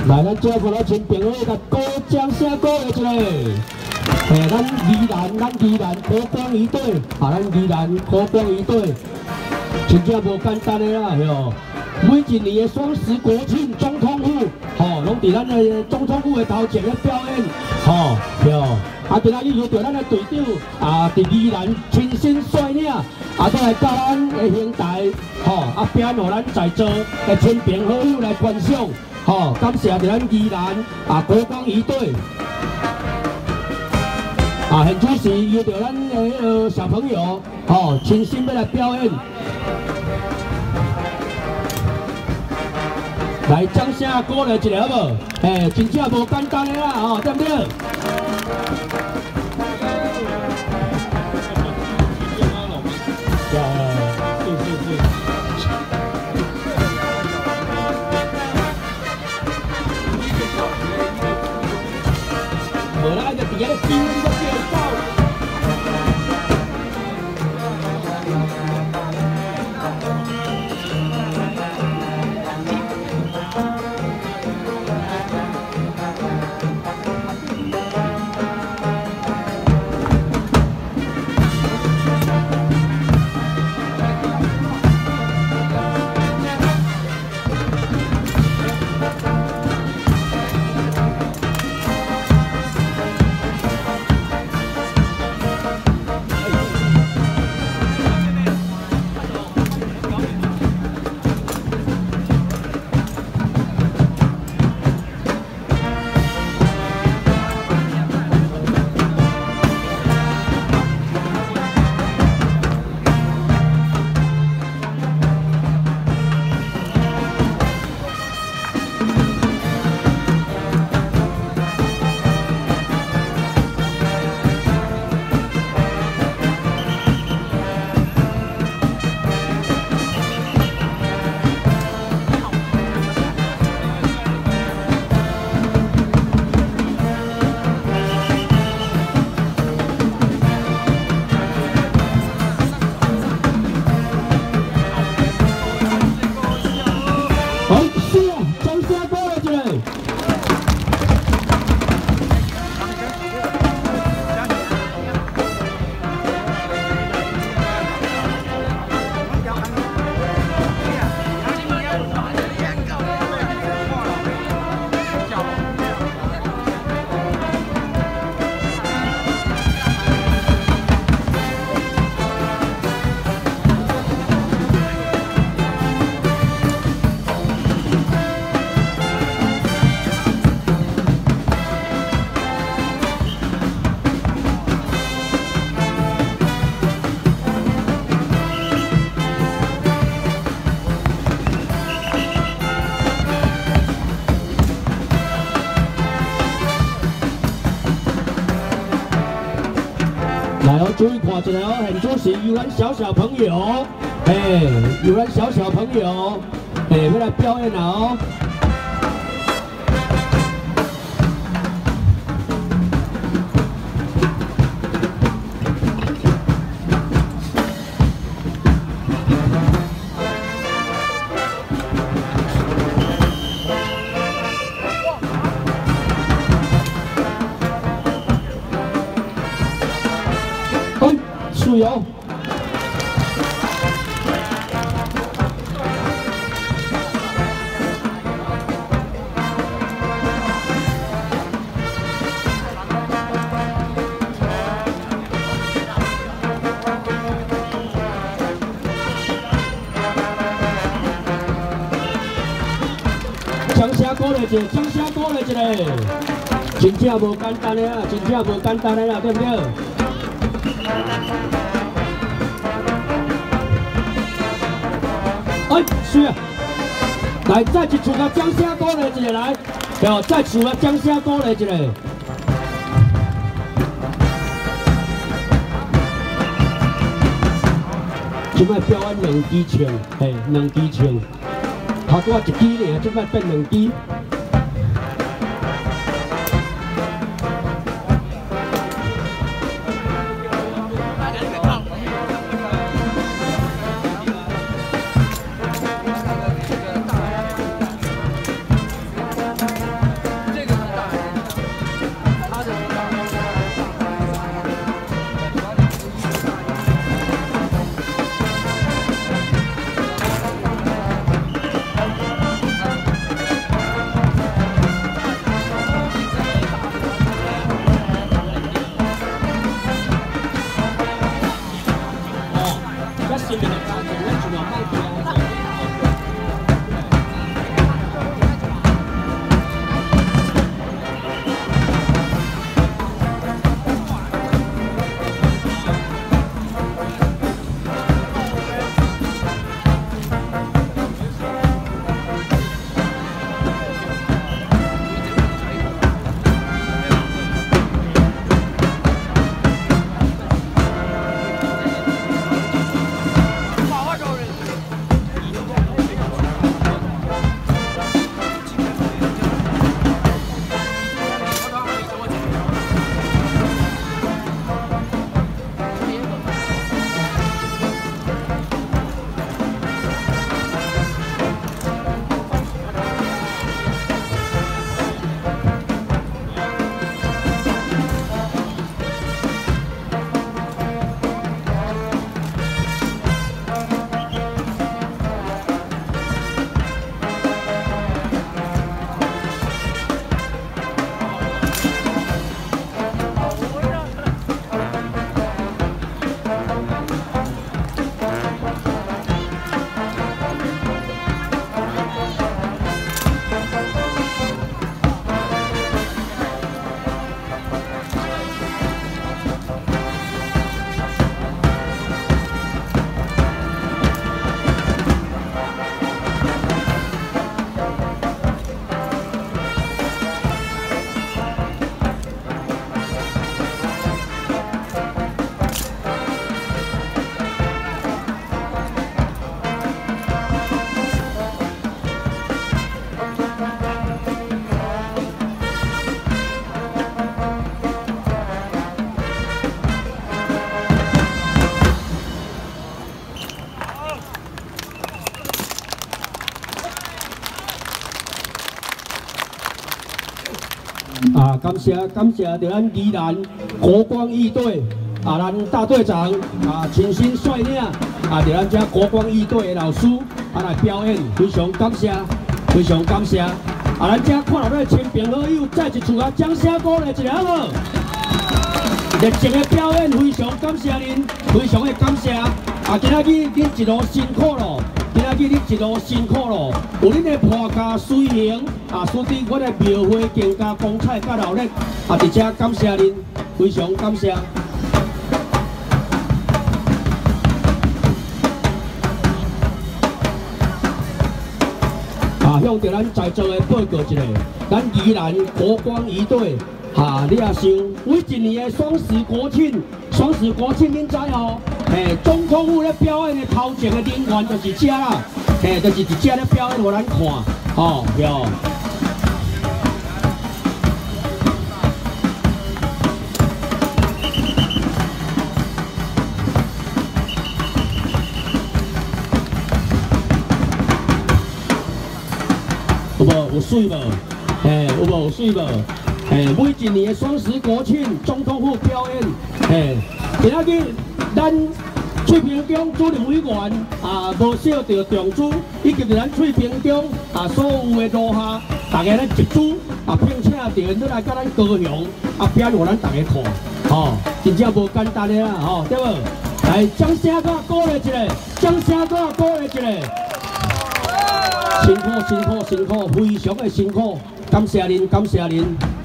来，咱这看到前评委甲鼓掌声鼓励一下。咱宜兰国光一队，咱宜兰国光一队，真正无简单的啦，哟。每一年的双十国庆总统府，拢伫咱的总统府的头前咧表演，哟。今仔日由着咱的队长伫宜兰亲身率领，再来教咱的兄台，表演互咱在座的亲朋好友来观赏，感谢伫咱宜兰国光一队。现主是由着咱的迄个小朋友，亲身要来表演。来，掌声鼓励一下好无？真正无简单的啦，对不对？无啦，就伫个边个介绍。来哦，注意看一下哦，现主是由咱小朋友，由咱小朋友，要来表演啦哦。注意哦！掌声鼓励一下，掌声鼓励一下，真正无简单的啊，真正无简单的啦，对不对？是啊，来再一次啊，掌声鼓励一下来，再次啊，掌声鼓励一下。即摆表演两支唱，两支唱，头拄啊一支尔，即摆变两支。 啊，感谢着咱宜兰国光义队啊，咱大队长啊亲身率领啊，着咱这国光义队的老师啊来表演，非常感谢，非常感谢。啊，咱这看到咧亲朋好友，再一次啊掌声鼓励一下好无？热情的表演，非常感谢您，非常的感谢。啊，今仔日恁一路辛苦咯，今仔日恁一路辛苦咯，有恁的破家随行啊，使得我的庙会更加光彩甲热烈。啊，伫这感谢您，非常感谢。啊，向着咱在座的报告一下，咱宜兰国光仪队。啊，你也想，每一年的双十国庆，恁知哦？总统府咧表演的头前的人员就是这啦，就是伫这咧表演互咱看，哦，哟。有无？有水无？有无？有水无？每一年的双十国庆，总统府表演，今仔日咱翠屏中主任委员啊，无少着长子，以及咱翠屏中啊所有的路下，大家咧集资啊，并且着你来甲咱高雄啊表演互咱大家看，吼，真正无简单的啦，吼，对无？来，掌声甲鼓励一下，掌声甲鼓励一下，辛苦，非常的辛苦，感谢您，感谢您。